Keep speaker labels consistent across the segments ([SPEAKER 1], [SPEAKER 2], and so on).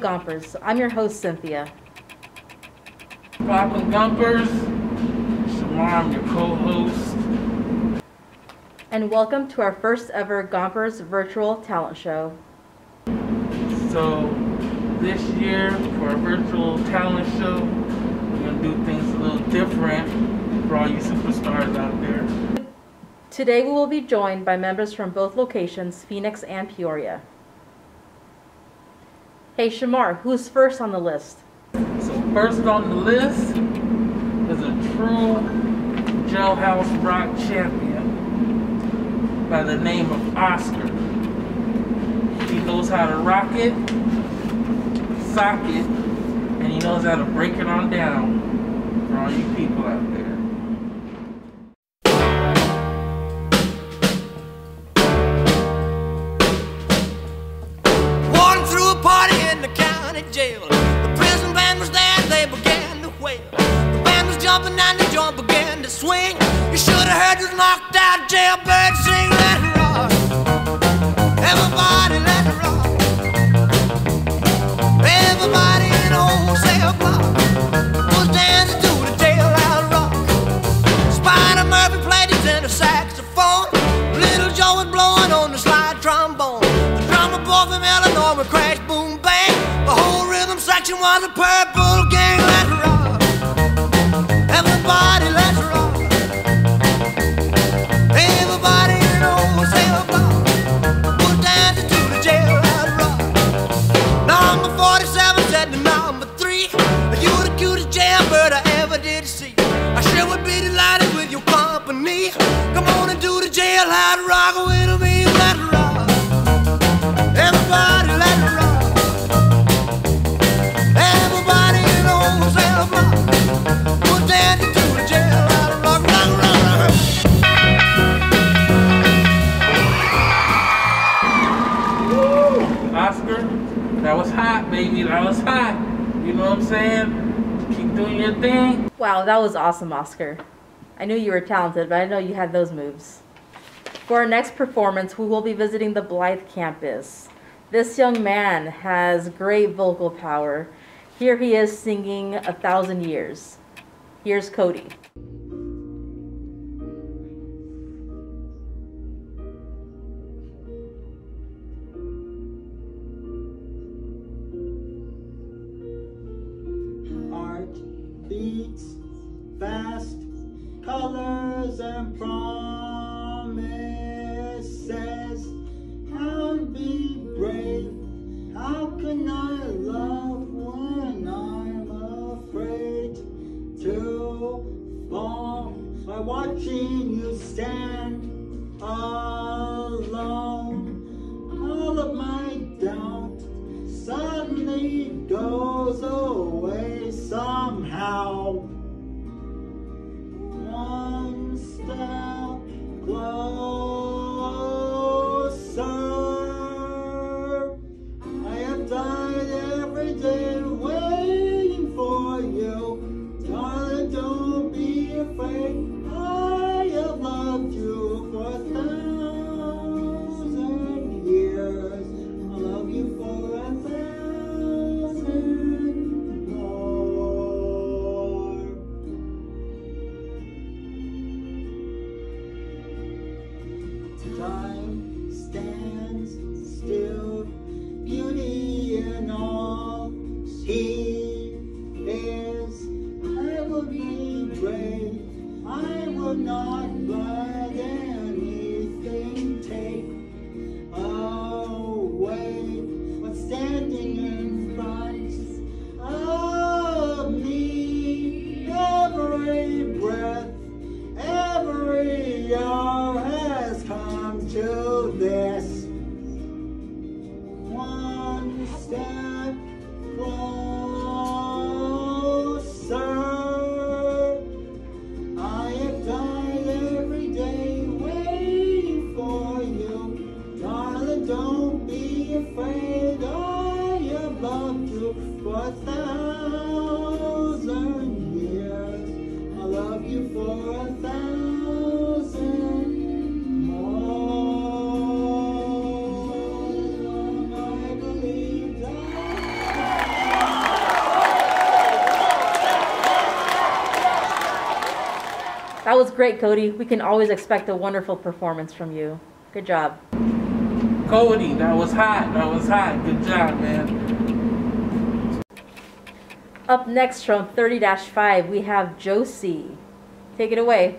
[SPEAKER 1] Gompers. I'm your host, Cynthia.
[SPEAKER 2] Welcome, Gompers. Shamar, I'm your co-host.
[SPEAKER 1] And welcome to our first ever Gompers virtual talent show.
[SPEAKER 2] So, this year, for our virtual talent show, we're going to do things a little different for all you superstars out there.
[SPEAKER 1] Today we will be joined by members from both locations, Phoenix and Peoria. Hey Shamar, who's first on the list?
[SPEAKER 2] So first on the list is a true jailhouse rock champion by the name of Oscar. He knows how to rock it, sock it, and he knows how to break it on down for all you people out there.
[SPEAKER 3] Jail. The prison band was there, they began to wail. The band was jumping and the joint began to swing. You should have heard this knocked out jailbird sing. Let it rock, everybody let it rock. Everybody in the whole cell block was dancing to the jailhouse rock. Spider Murphy played his tenor saxophone. Little Joe was blowing on the slide trombone. The drummer boy from Illinois would crash, boom, bang. The whole rhythm section was a purple gang. Let's rock, everybody, let's rock. Everybody in the whole cell block was dancing to the jailhouse rock. Number 47 said to number 3, you the cutest jailbird I ever did see. I sure would be delighted with your company. Come on and do the jailhouse rock with me. Let's rock, everybody, let's rock. Everybody in the whole cell block was dancing to the jailhouse rock, rock, rock, rock.
[SPEAKER 2] Woo! Oscar, that was hot, baby. That was hot. You know what I'm saying? Keep doing your thing.
[SPEAKER 1] Wow, that was awesome, Oscar. I knew you were talented, but I didn't know you had those moves. For our next performance, we will be visiting the Blythe campus. This young man has great vocal power. Here he is singing 1,000 Years. Here's Cody.
[SPEAKER 4] Heart beats fast, colors and promises. How to be brave, how can I love when I'm afraid to fall by watching you stand alone? All of my doubt suddenly goes away somehow. One step closer. I have died every day waiting for you. Darling, don't be afraid. I have loved you for 1,000 years. I'll love you for 1,000 more. Time stands still, beauty in all he is. I will be brave, I will not let anything take away what's standing in front of me. Every breath, every hour has come to this. One step closer. I have died every day waiting for you. Darling, don't be afraid. I have loved you for 1,000 years. I love you for 1,000 more. I believe that.
[SPEAKER 1] That was great, Cody. We can always expect a wonderful performance from you. Good job.
[SPEAKER 2] Cody, that was hot. That was hot. Good job, man.
[SPEAKER 1] Up next from 30-5, we have Josie. Take it away.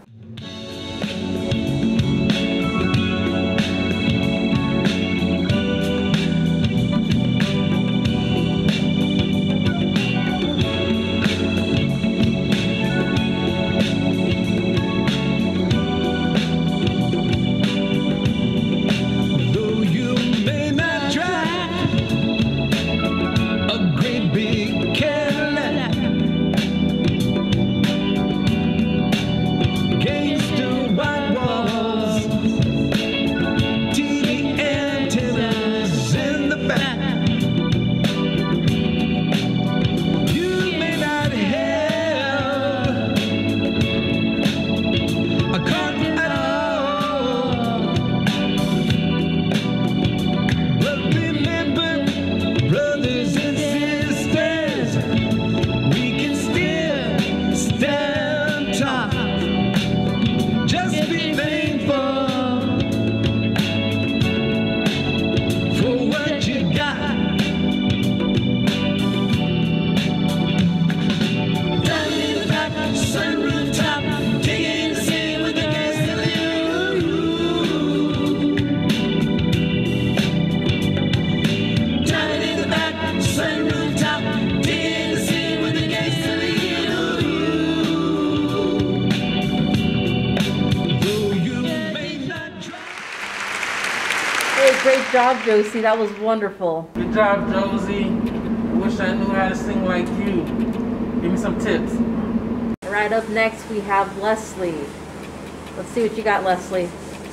[SPEAKER 1] Great job, Josie. That was wonderful.
[SPEAKER 2] Good job, Josie. I wish I knew how to sing like you. Give me some tips.
[SPEAKER 1] All right, up next we have Leslie. Let's see what you got, Leslie.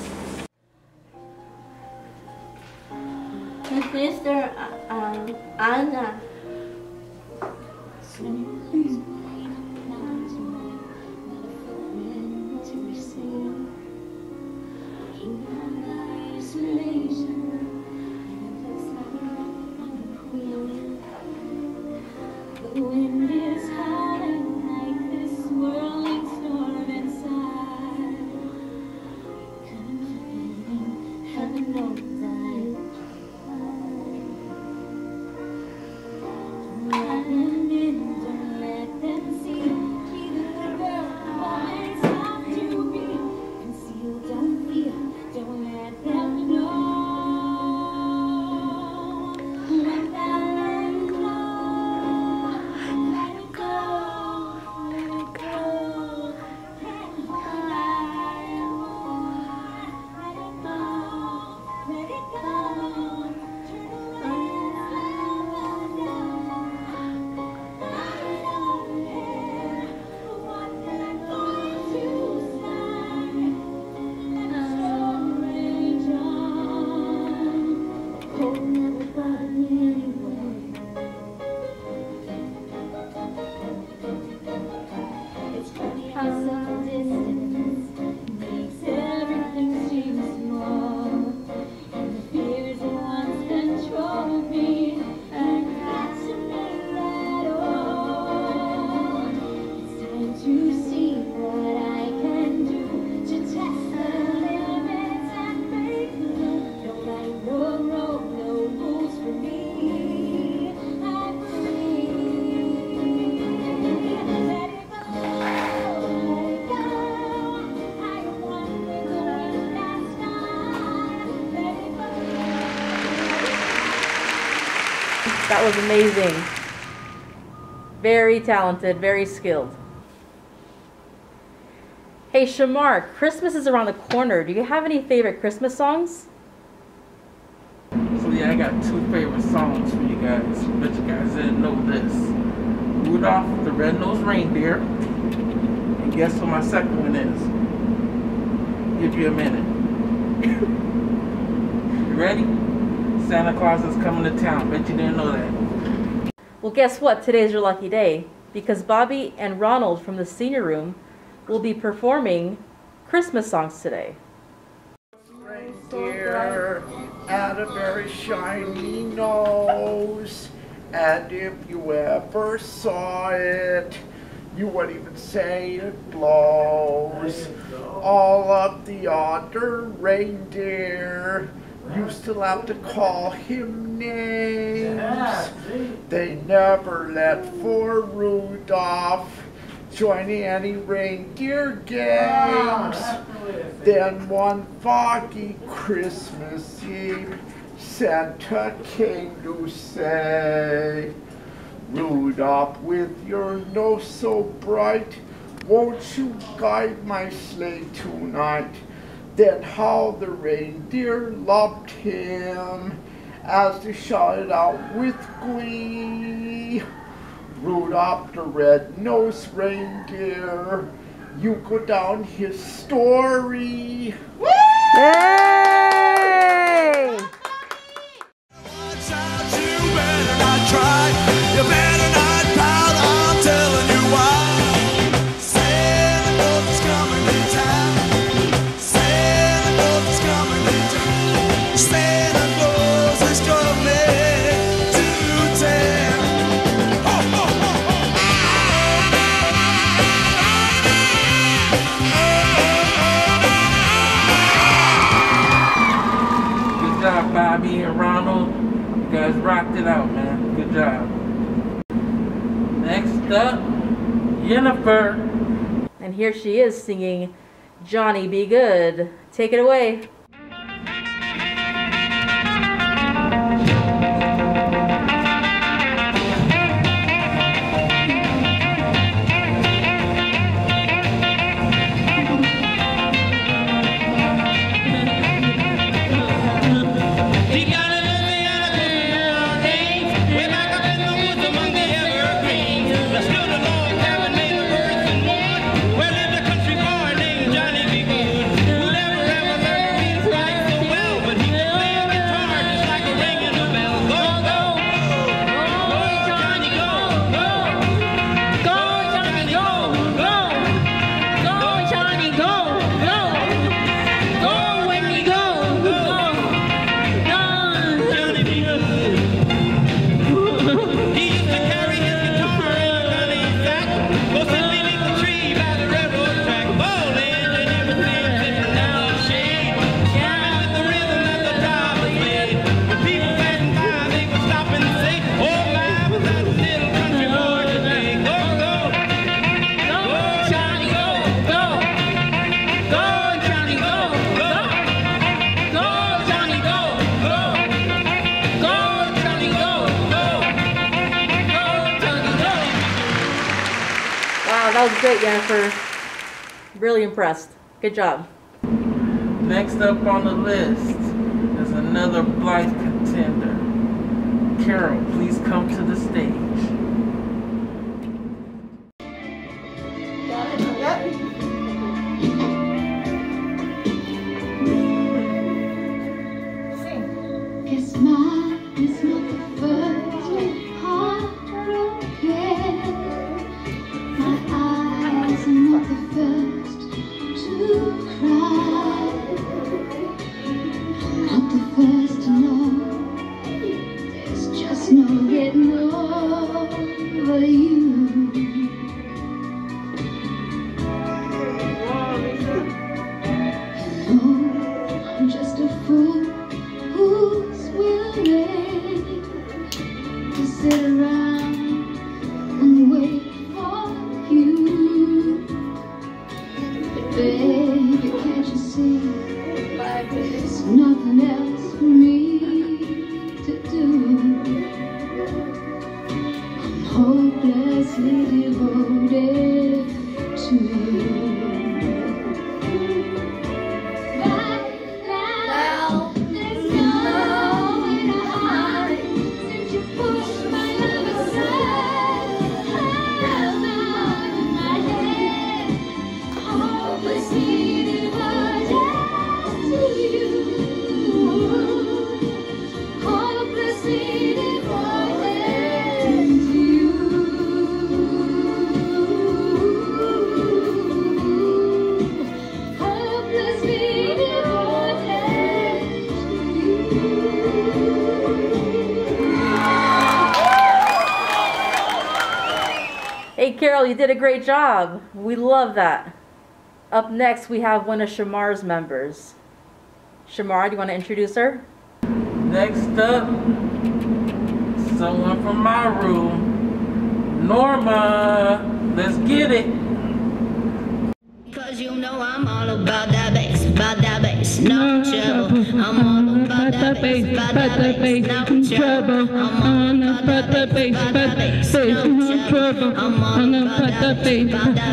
[SPEAKER 5] Sister Anna.
[SPEAKER 1] That was amazing. Very talented, very skilled. Hey Shamar, Christmas is around the corner. Do you have any favorite Christmas songs?
[SPEAKER 2] So yeah, I got two favorite songs for you guys. Bet you guys didn't know this. Rudolph the Red-Nosed Reindeer. And guess what my second one is? Give you a minute. You ready? Santa Claus is coming to town. Bet you didn't know that.
[SPEAKER 1] Well, guess what? Today's your lucky day, because Bobby and Ronald from the senior room will be performing Christmas songs today.
[SPEAKER 6] Reindeer had a very shiny nose, and if you ever saw it, You wouldn't even say it blows. All of the other reindeer, you still have to call him names. They never let poor Rudolph join any reindeer games. Then one foggy Christmas Eve, Santa came to say, Rudolph, with your nose so bright, won't you guide my sleigh tonight? Then how the reindeer loved him as they shouted out with glee, Rudolph the red-nosed reindeer, you go down history.
[SPEAKER 1] Yay!
[SPEAKER 3] You better not pout, I'm telling you why. Santa Claus is coming to town. Santa Claus is coming to town. Santa Claus is coming to town. Ho, ho, ho,
[SPEAKER 2] Good job, Bobby and Ronald. You guys rocked it out, man. Good job. Next up, Jennifer.
[SPEAKER 1] And here she is singing Johnny Be Good. Take it away. That was great, Jennifer. Really impressed. Good job.
[SPEAKER 2] Next up on the list is another Blythe contender. Carol, please come to the stage.
[SPEAKER 7] It's not the first heartbroken. My eyes are not the first to cry. I'm not the first to know. There's just no getting over you. You know, I'm just a fool who's willing to sit around and wait for you. But baby, can't you see there's nothing else for me to do? I'm hopelessly devoted to you. Let's see.
[SPEAKER 1] Carol, you did a great job. We love that. Up next, we have one of Shamar's members. Shamar, do you want to introduce her?
[SPEAKER 2] Next up, someone from my room, Norma. Let's get it.
[SPEAKER 8] Cause you know I'm all about that bass, no trouble. I'm all about that bass, no trouble. I'm all about that bass, no trouble. I'm all about that bass,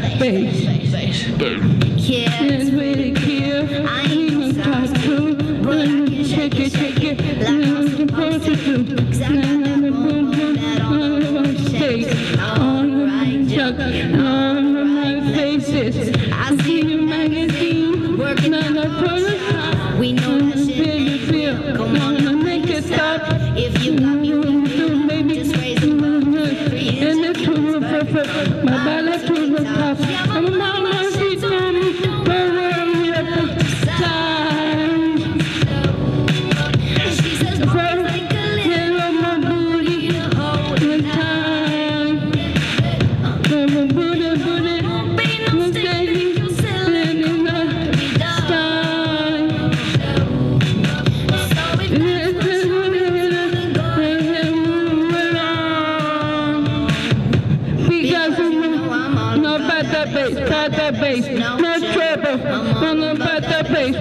[SPEAKER 8] yeah, really cute. I ain't no size two, but I can shake it like I'm supposed to do. Cause I got that boom boom that all over shake. Alright, Chuck, all of my faces. I see your magazine working on the prototype. We know that shit ain't real. Come on, make it stop. If you got me with baby, just raise it up. And the truth is perfect. My ballet truth was tough. I'm a mama, she told me, don't worry at the time. She says, boys, take a little my booty the whole time. I'm a booty. Bass, no trouble. I'm about that bass,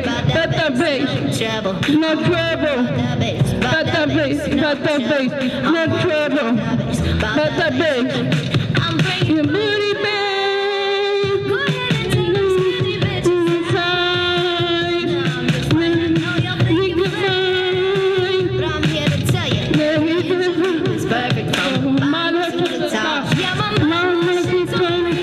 [SPEAKER 8] no trouble. About that bass, no trouble. About that bass. I'm bringing your booty back. Go ahead and take those skinny bitches inside. I know you're thinking you're fine, but I'm here to tell you, it's perfect from the bottom to the top. Yeah, my mama, she told me.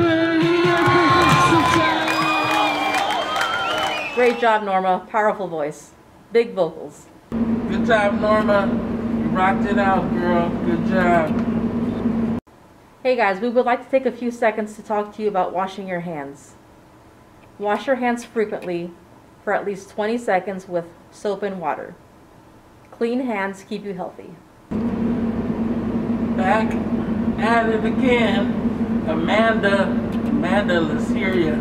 [SPEAKER 1] Great job, Norma. Powerful voice. Big vocals.
[SPEAKER 2] Good job, Norma. You rocked it out, girl. Good job.
[SPEAKER 1] Hey guys, we would like to take a few seconds to talk to you about washing your hands. Wash your hands frequently for at least 20 seconds with soap and water. Clean hands keep you healthy.
[SPEAKER 2] Back at it again. Amanda, let's hear ya.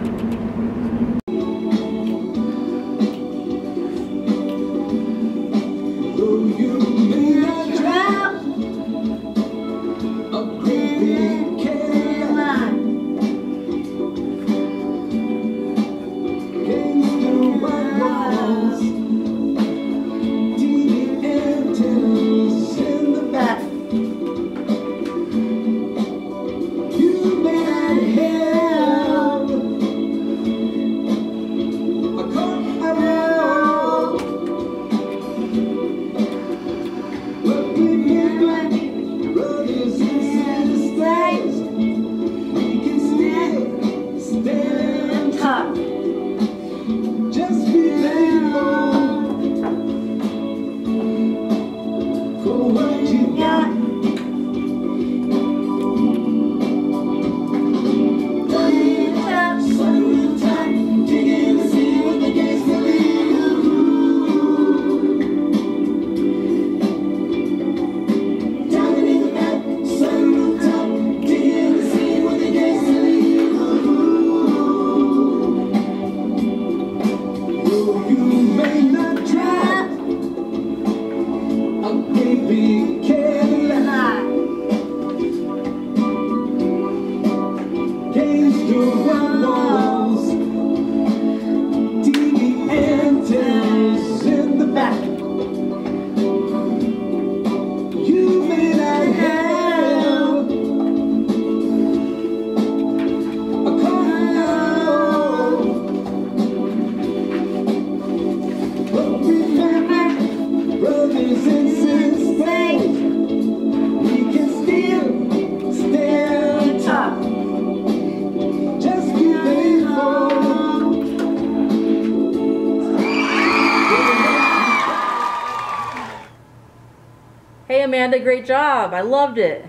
[SPEAKER 1] Hey Amanda, great job. I loved it.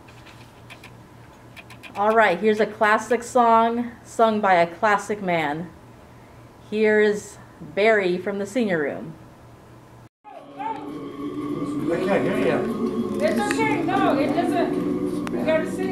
[SPEAKER 1] Alright, here's a classic song sung by a classic man. Here's Barry from the senior room.
[SPEAKER 6] I can't hear you.
[SPEAKER 9] It's okay. No, it doesn't. We gotta sing.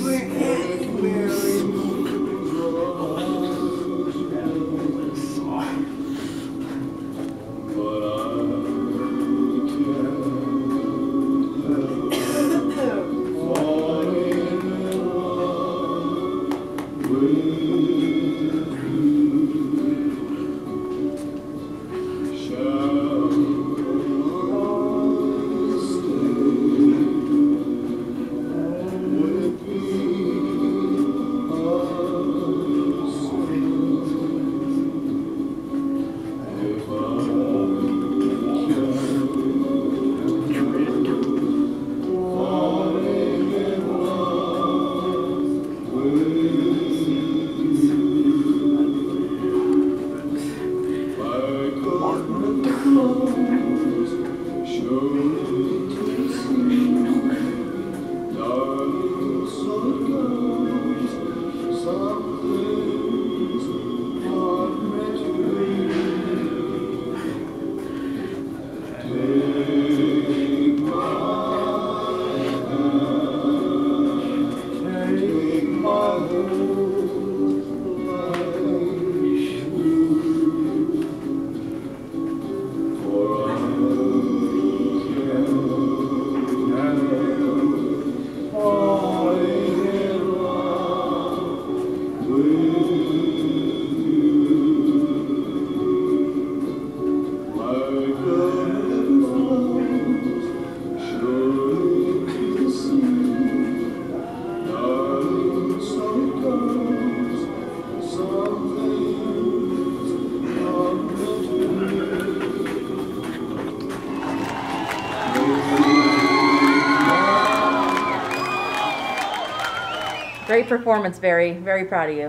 [SPEAKER 1] Great performance, very proud of you.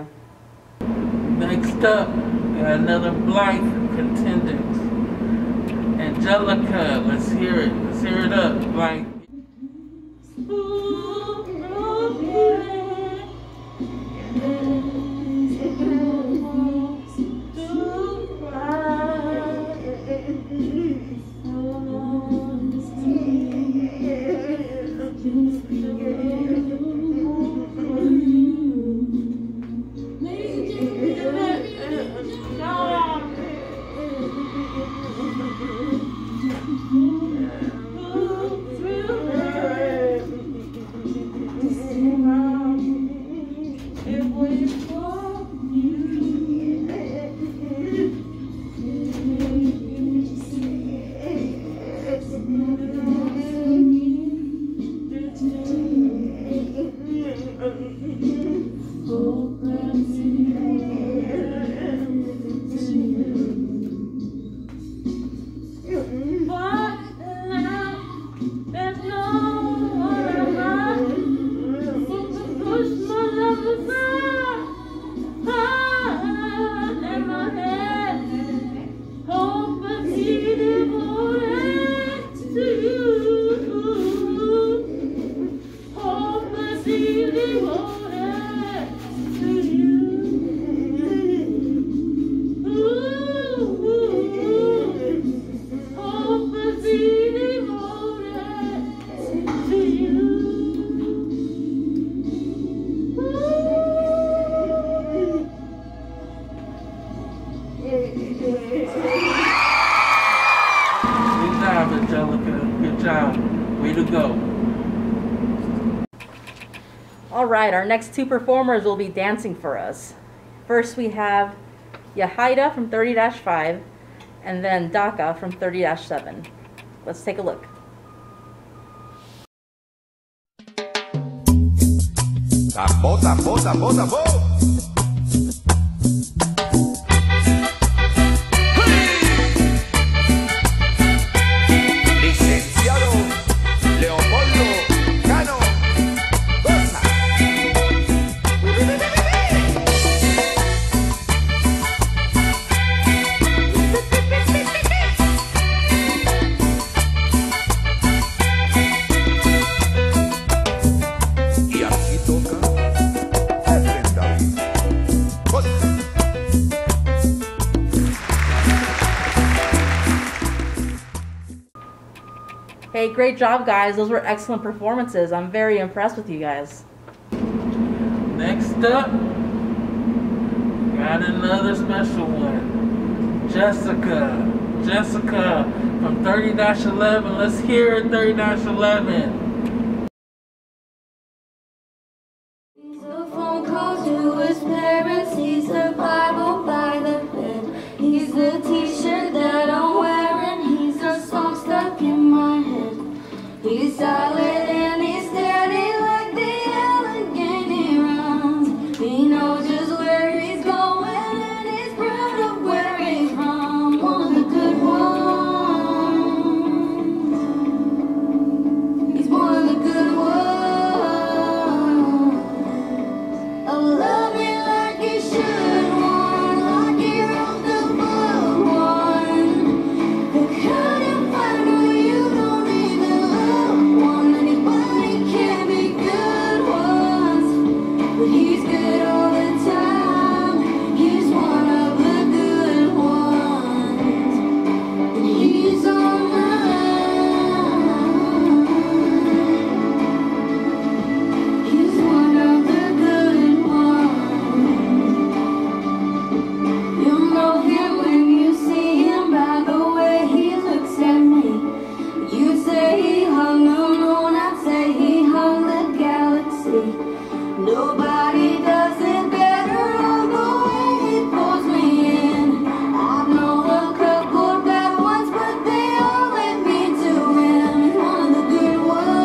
[SPEAKER 2] Next up, we got another Blythe contendant. Angelica, let's hear it. Let's hear it up, Blythe.
[SPEAKER 1] Alright, our next two performers will be dancing for us. First we have Yahida from 30-5 and then Daka from 30-7. Let's take a look.
[SPEAKER 9] Tambo, tambo, tambo, tambo.
[SPEAKER 1] Hey, great job guys. Those were excellent performances. I'm very impressed with you guys.
[SPEAKER 2] Next up, got another special one. Jessica. Jessica from 30-11. Let's hear it, 30-11.
[SPEAKER 5] He's a phone call to his parents. He's the Bible by the bed. He's the t-shirt that I'm wearing. He's a song stuck in my head. He's solid and he's steady like the Allegheny runs. He knows just where he's going and he's proud of where he's from. One of the good ones. He's one of the good ones. Oh, love me like you should, one, like he wrote the book, one. The kind of find where you don't even love one. Anybody can be good ones, but he's good all the time. He's one of the good ones, and he's all mine. He's one of the good ones. You'll know him when you see him by the way he looks at me. You say he hung the moon, I'd say he hung the galaxy. Nobody does it better all the way he pulls me in. I've known a couple bad ones, but they all led me to him. He's one of the good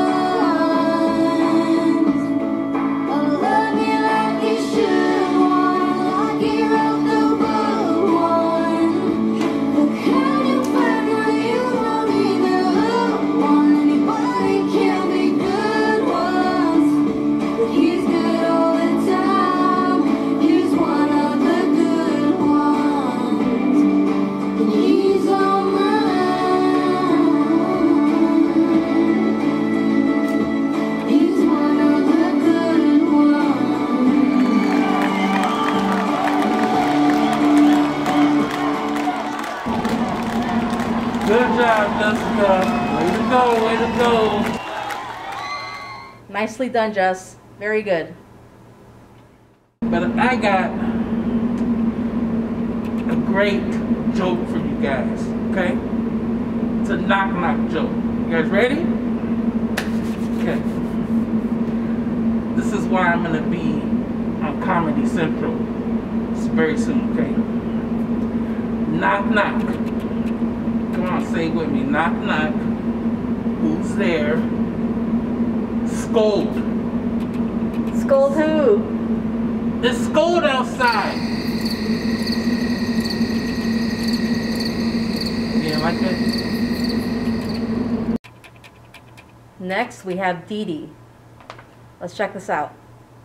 [SPEAKER 5] ones. Oh, love me like you should, one, like he wrote the book, one. The kind you find where you don't even look, one. Anybody can be good ones, but he's good all the time. He's one of the good ones, and he's all mine. He's one of the good ones.
[SPEAKER 2] Good job, Jessica. Way to go, way to go.
[SPEAKER 1] Nicely done, Jess. Very good.
[SPEAKER 2] But I got a great joke for you guys, okay? It's a knock-knock joke. You guys ready? Okay. This is why I'm gonna be on Comedy Central. It's very soon, okay? Knock, knock. Come on, say it with me. Knock, knock. Who's there? Scold.
[SPEAKER 1] Scold who?
[SPEAKER 2] It's cold outside. Yeah, like that.
[SPEAKER 1] Next, we have Dee Dee. Let's check this out.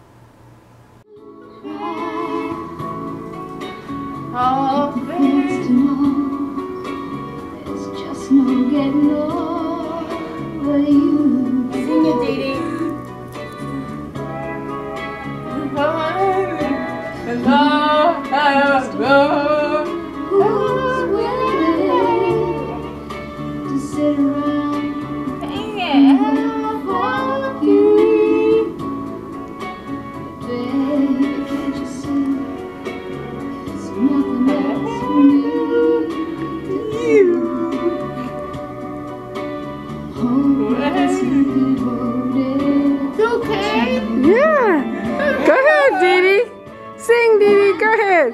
[SPEAKER 7] All things to know, there's just no getting over you.
[SPEAKER 1] Sing it, Dee Dee.
[SPEAKER 7] Who's willing to sit around and for you? But baby, can't you see there's nothing else for me to do? Hopeless and devoted.
[SPEAKER 10] It's okay. Yeah. Go ahead, Dee Dee. Sing, Dee Dee. Go ahead.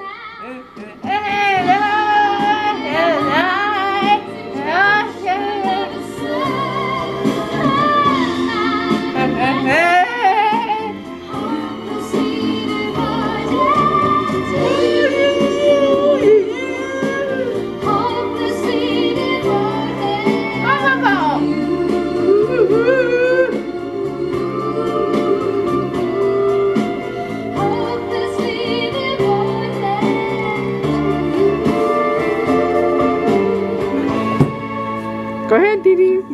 [SPEAKER 10] Go ahead, Dee Dee.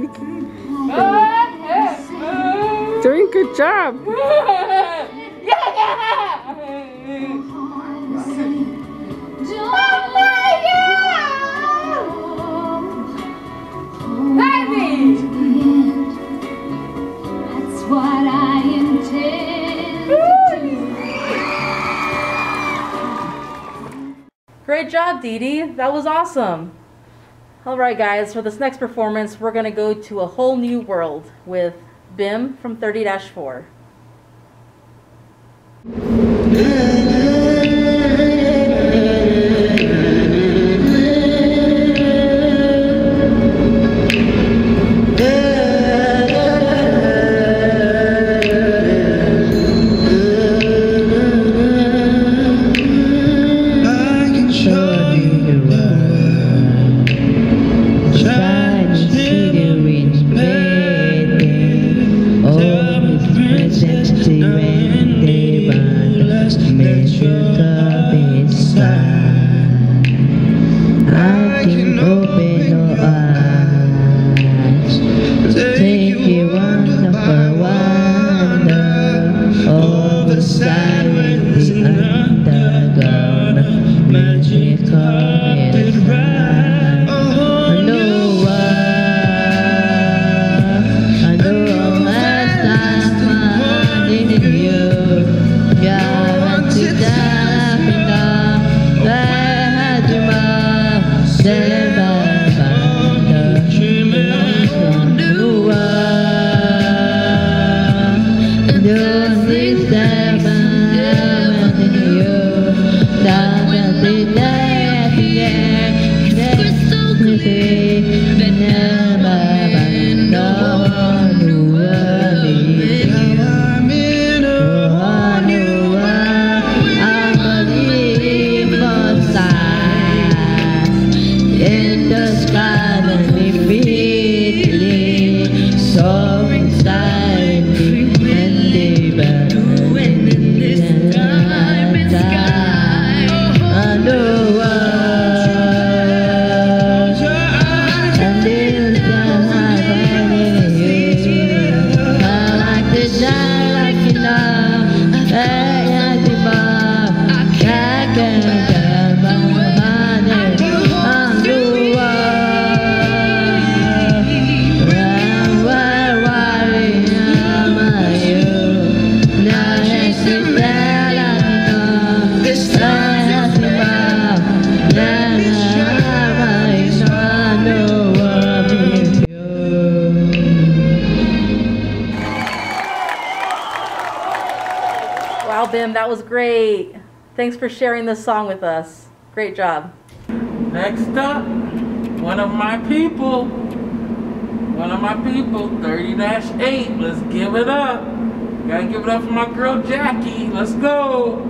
[SPEAKER 10] Doing a good job.
[SPEAKER 7] That's what I intend to do.
[SPEAKER 1] Great job, Dee Dee. That was awesome. Alright guys, for this next performance, we're going to go to a whole new world with Bim from 30-4. Wow, Bim, that was great. Thanks for sharing this song with us. Great job.
[SPEAKER 2] Next up, one of my people, 30-8. Let's give it up. Gotta give it up for my girl Jackie. Let's go.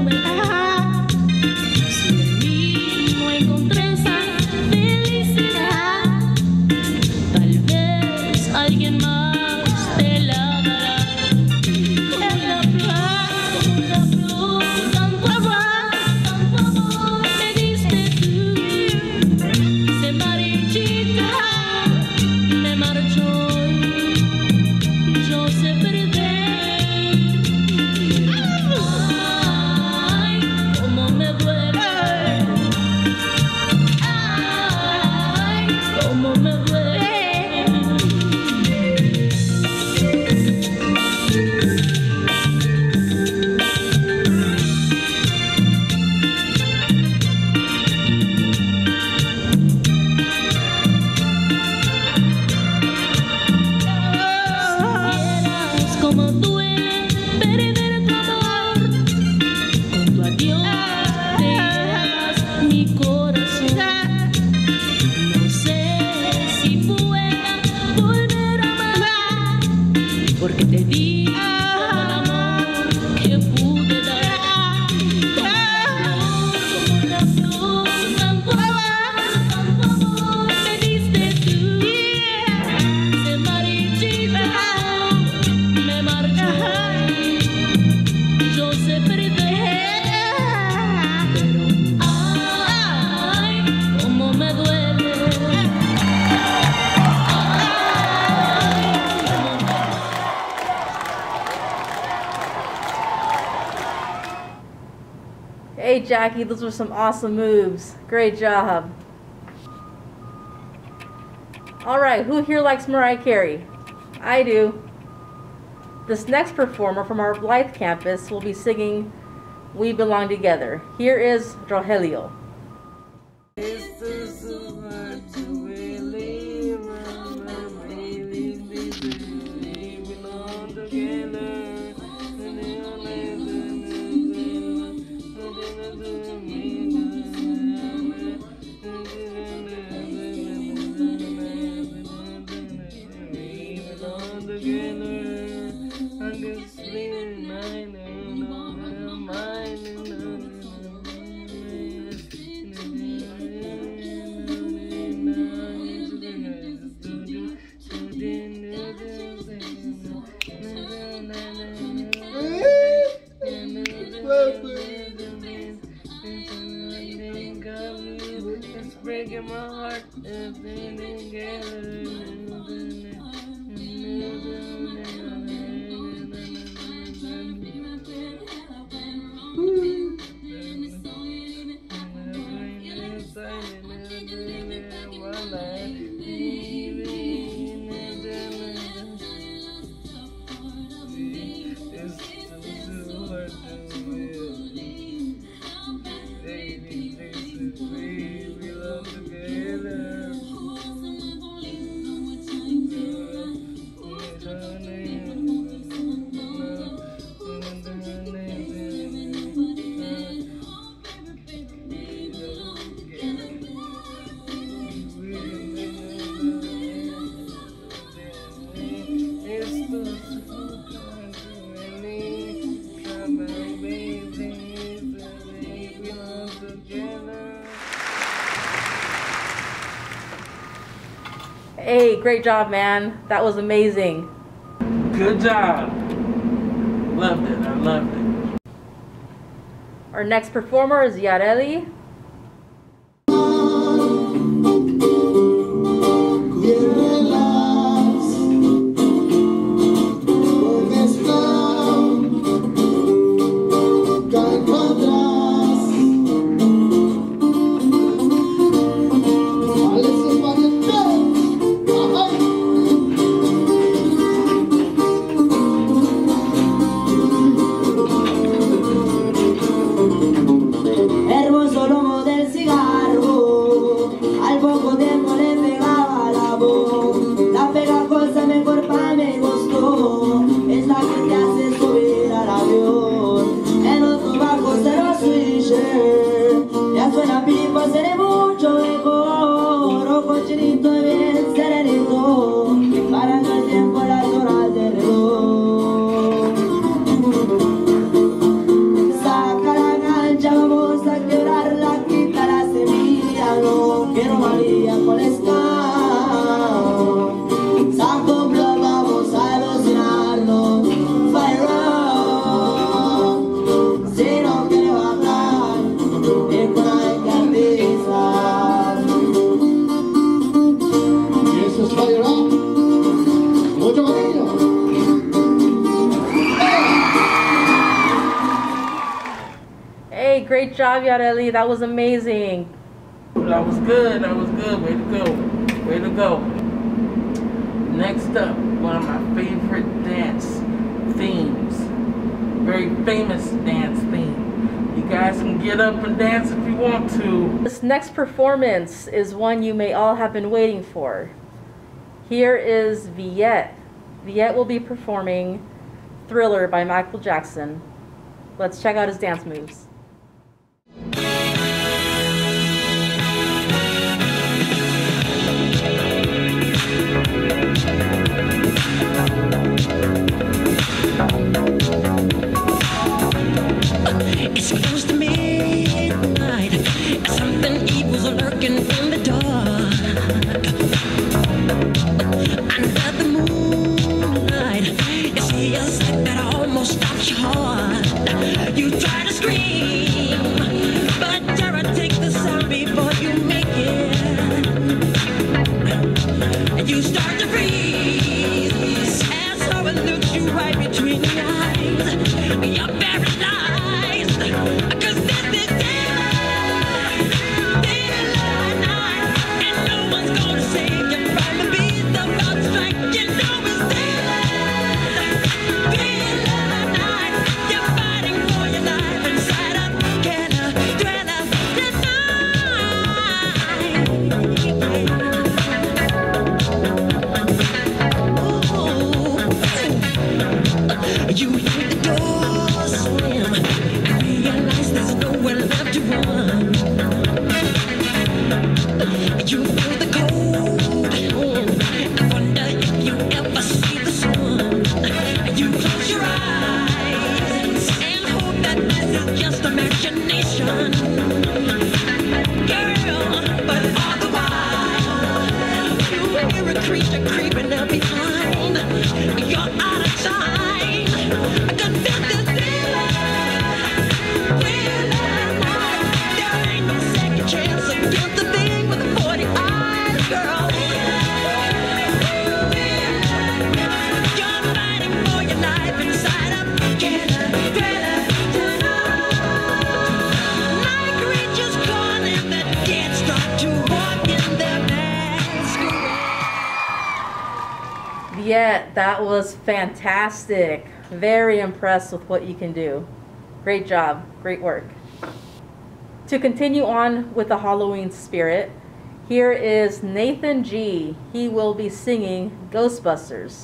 [SPEAKER 8] Encontré esa felicidad.
[SPEAKER 1] Jackie. Those were some awesome moves. Great job. Alright, who here likes Mariah Carey? I do. This next performer from our Blythe campus will be singing We Belong Together. Here is Rogelio.
[SPEAKER 2] Breaking my heart and then together.
[SPEAKER 1] Hey, great job, man. That was amazing.
[SPEAKER 2] Good job. Loved it. I loved it.
[SPEAKER 1] Our next performer is Yareli. Hey, great job, Yareli. That was amazing.
[SPEAKER 2] That was good. That was good. Way to go. Way to go. Next up, one of my favorite dance themes. Very famous dance theme. You guys can get up and dance if you want to.
[SPEAKER 1] This next performance is one you may all have been waiting for. Here is Viet. Viet will be performing Thriller by Michael Jackson. Let's check out his dance moves.
[SPEAKER 11] It's close to midnight. Something evil's lurking in the dark. Under the moonlight, it feels like that almost stops your heart. You try to scream, but terror takes the sound before you make it. And you start to freeze as horror looks you right between your eyes. You're paralyzed, 'cause this is it. hear a creature creeping up behind. You're out of time. Confess this there ain't no second chance against the thing with the 40 eyes, girl. You're fighting for your life inside of night creatures calling, the dead start to walk in their masquerade.
[SPEAKER 1] Yeah, that was fantastic. Very impressed with what you can do. Great job. Great work. To continue on with the Halloween spirit, here is Nathan G. He will be singing Ghostbusters.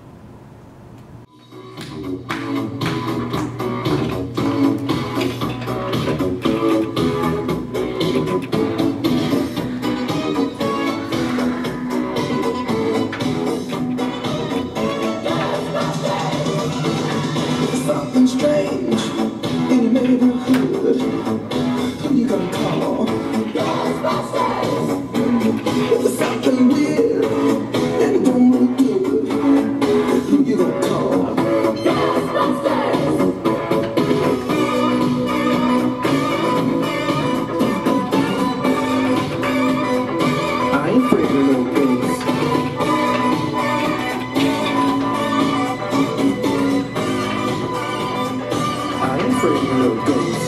[SPEAKER 3] Something strange in your neighborhood. Who you gonna call? Ghostbusters! There's something weird and it don't look good. Who you gonna call? Ghostbusters! I ain't afraid of no ghosts. I ain't afraid of no ghosts.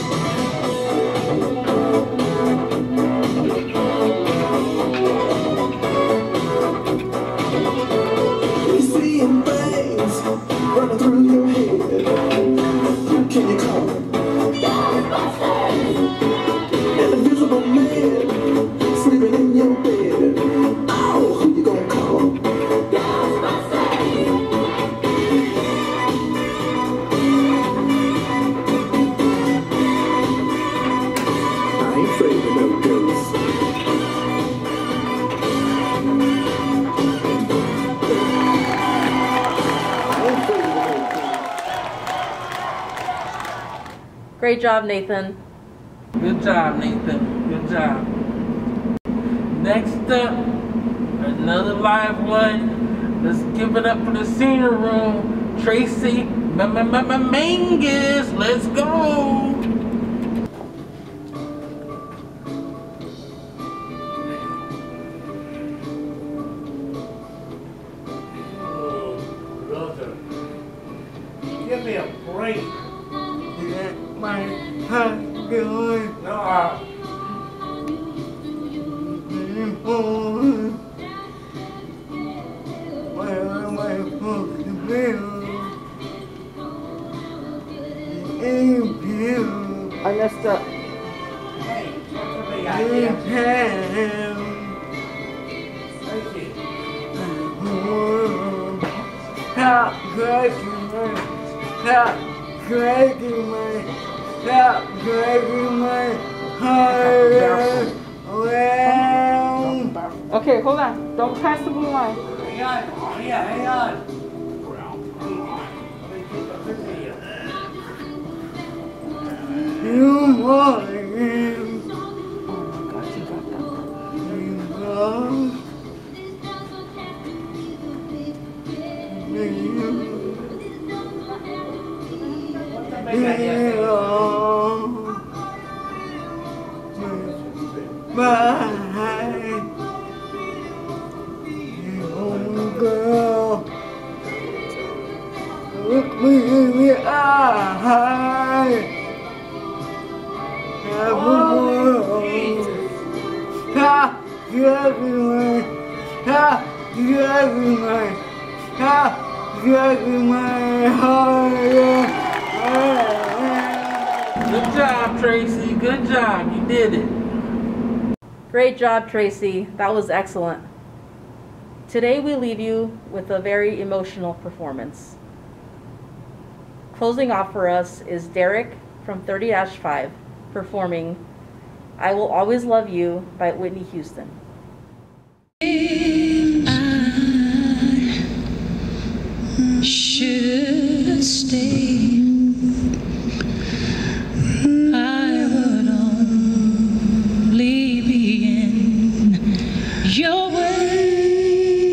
[SPEAKER 3] You seeing things running through your head. Who can you call? Ghostbusters! An invisible man sleeping in your bed. Oh, who you gonna call? Ghostbusters! I ain't afraid of no ghosts. I ain't afraid of no ghosts.
[SPEAKER 1] Great job, Nathan.
[SPEAKER 2] Good job, Nathan. Good job. Next up, another live one. Let's give it up for the senior room. Tracy Mangus. Let's go.
[SPEAKER 6] Brother, give me a break. My heart going. No.
[SPEAKER 10] I messed up.
[SPEAKER 6] Hey, what's the big idea? Stop breaking my, stop breaking my, stop breaking my heart.
[SPEAKER 10] Okay, hold on. Don't pass the blue line.
[SPEAKER 6] Hang on, oh yeah, hang on. Let me take a picture of you. You want him.
[SPEAKER 10] Oh my God, you got that.
[SPEAKER 6] You love girl, look me in the eye. Stop dragging my, stop dragging my, stop dragging my heart.
[SPEAKER 2] Good job, Tracy. Good job. You did it.
[SPEAKER 1] Great job, Tracy. That was excellent. Today we leave you with a very emotional performance. Closing off for us is Derek from 30-5 performing I Will Always Love You by Whitney Houston.
[SPEAKER 11] I should stay. I would only be in your way.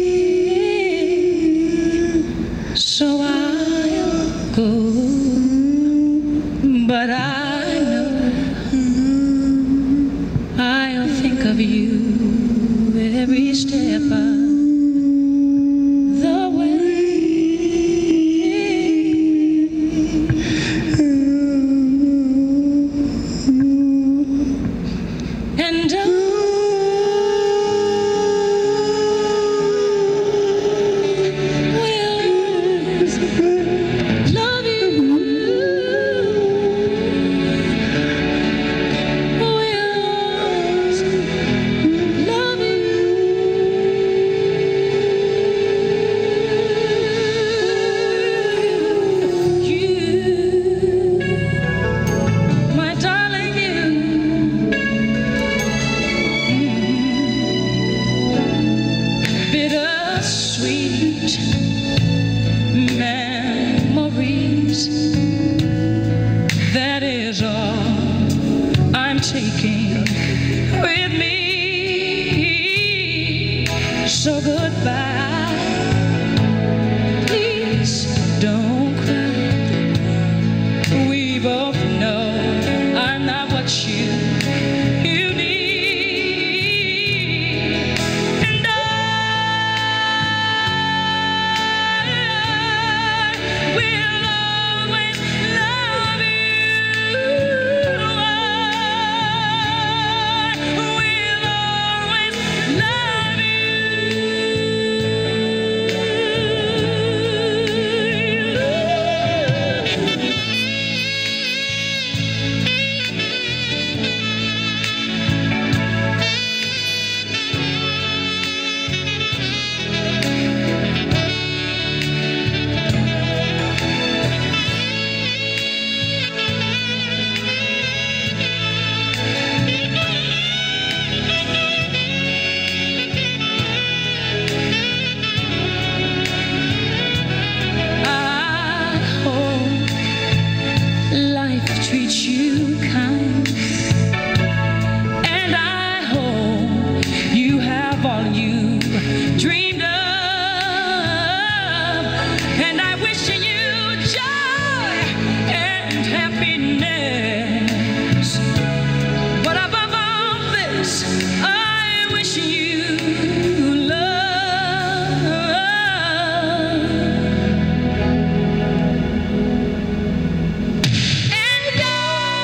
[SPEAKER 8] goodbye. Please don't cry. We both know I'm not what you need. And I will always love you. I will always love you. I hope life treats you kind, and I hope you have all you dreamed of, and I wish you joy and happiness. But above all this, I wish you love. And I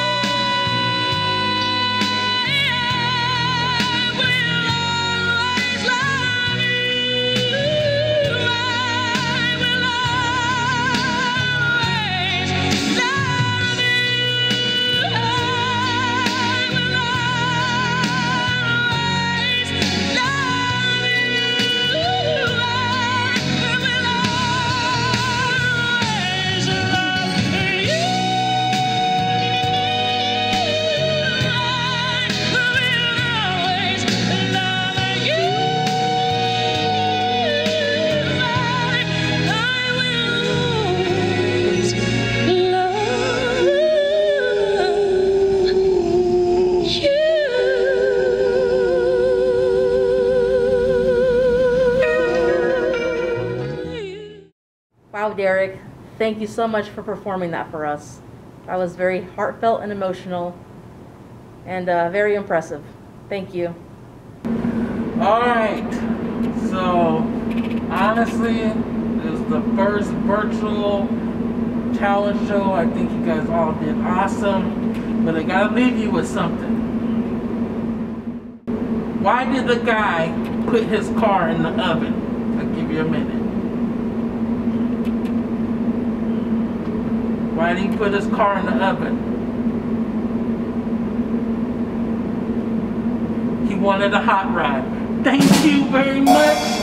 [SPEAKER 8] will always love you. I will always love you. I will always love you.
[SPEAKER 1] Wow, Derek, thank you so much for performing that for us. That was very heartfelt and emotional and very impressive. Thank you.
[SPEAKER 2] Alright, so honestly, it was the first virtual talent show. I think you guys all did awesome, but I gotta leave you with something. Why did the guy put his car in the oven? I'll give you a minute. Why did he put his car in the oven? He wanted a hot rod. Thank you very much.